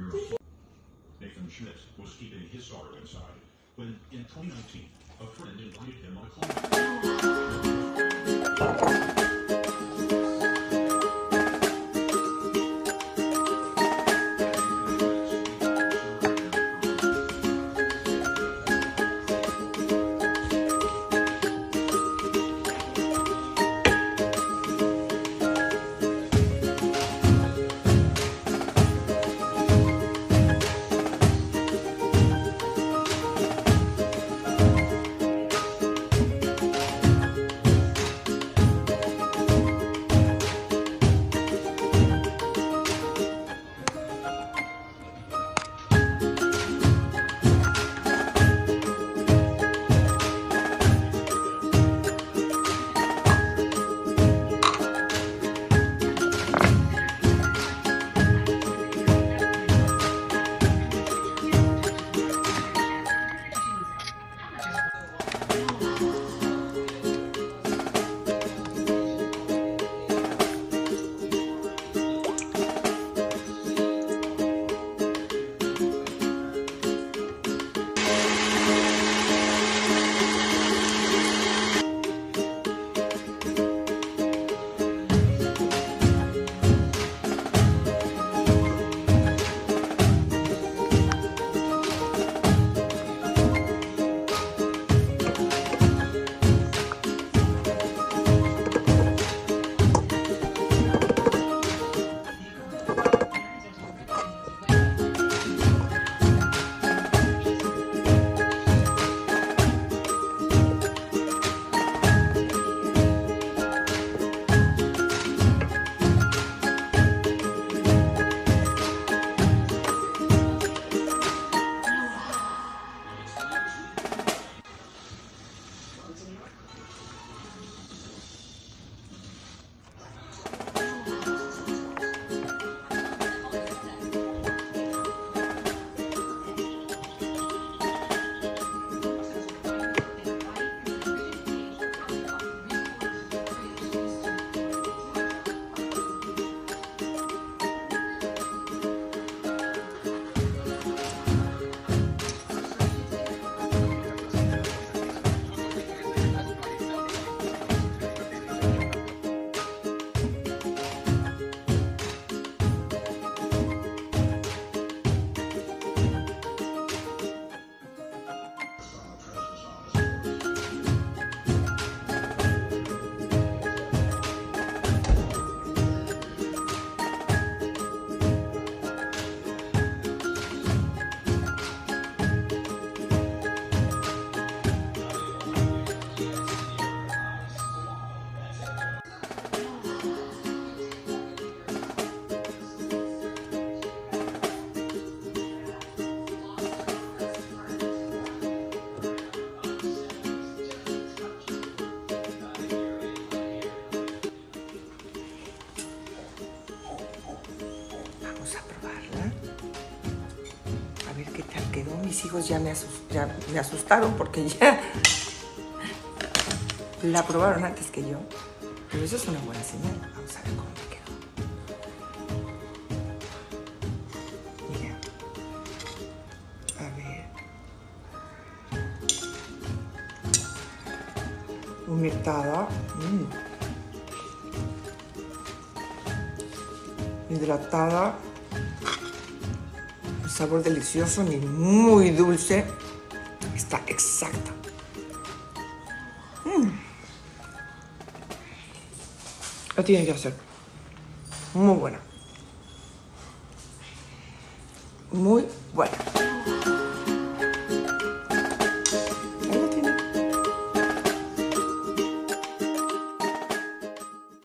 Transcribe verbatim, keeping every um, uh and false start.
Nathan Schmidt was keeping his sorrow inside when, in twenty nineteen, a friend invited him on a climate. Mis hijos ya me, asust, ya me asustaron porque ya la probaron antes que yo. Pero eso es una buena señal. Vamos a ver cómo me quedó. Mira. A ver. Humectada. Mm. Hidratada. Sabor delicioso, ni muy dulce. Está exacta. Mm. Lo tiene que hacer. Muy buena. Muy buena.